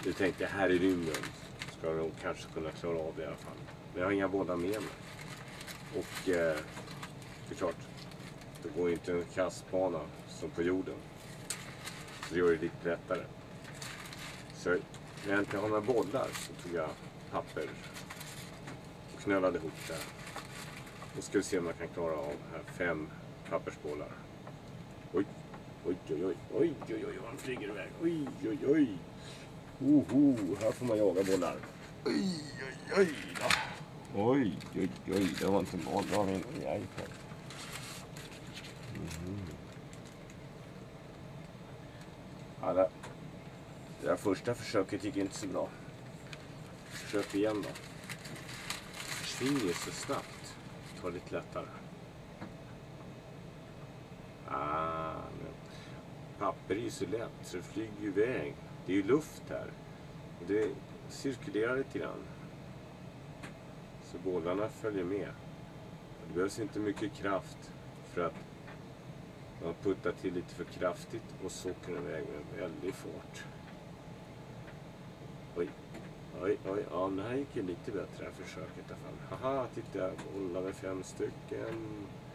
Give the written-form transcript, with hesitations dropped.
Nu tänkte jag, här i rymden ska de kanske kunna klara av det i alla fall. Men jag har inga bollar med mig. Och det är klart, det går inte en kastbana som på jorden. Så det gör det lite lättare. Så när jag inte har några bollar så tog jag papper och knölade ihop det. Och ska vi se om jag kan klara av här 5 pappersbollar. Oj, oj, oj, oj, oj, oj, oj, han flyger iväg. Oj, oj, oj. Här får man jaga bollar. Oj, oj, oj då. Oj, oj, oj, det var inte boll, det var min iPad. Ja, det där första försöket gick inte så bra. Försök igen då. Försvinner så snabbt. Ta lite lättare. Men papper är ju så lätt så det flyger ju iväg. Det är ju luft här. Och det cirkulerar lite grann. Så bollarna följer med. Det behövs inte mycket kraft för att man puttar till lite för kraftigt och så åker den iväg med väldigt fart. Oj, oj, oj. Ja, men det här gick ju lite bättre här försöket i alla fall. Haha, titta, jag bollade 5 stycken.